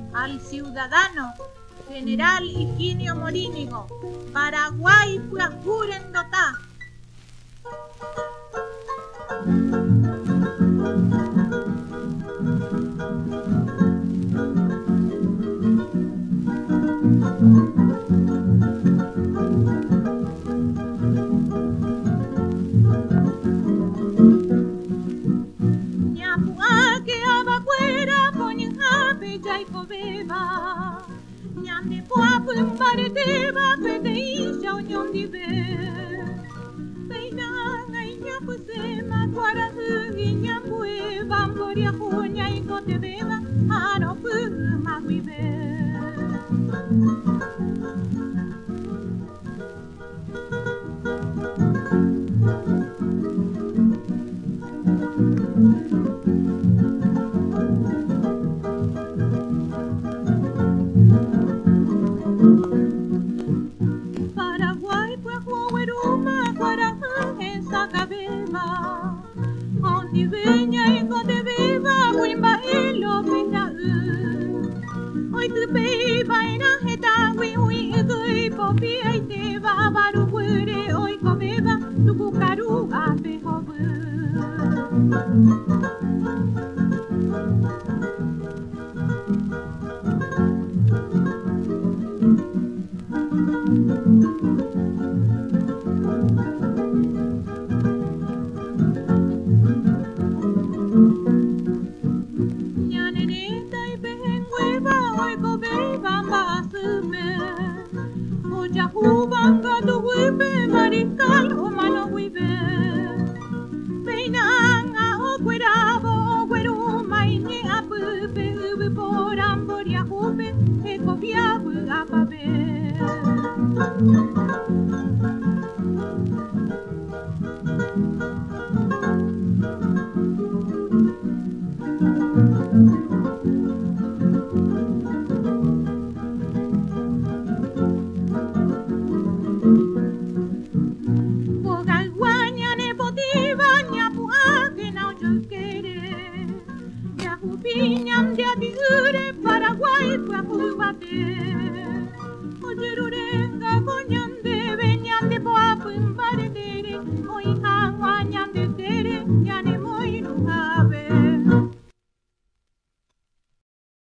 al ciudadano general Higinio Morínigo, Paraguay Puajurendotá. Nyamne puapu mbarete ba pete isha onyon dibe. Peina ngai nyapu sema kwara hugi nyapu e bamboria hunya ikote beba ano pu magwibe. Paraguay, Paraguay,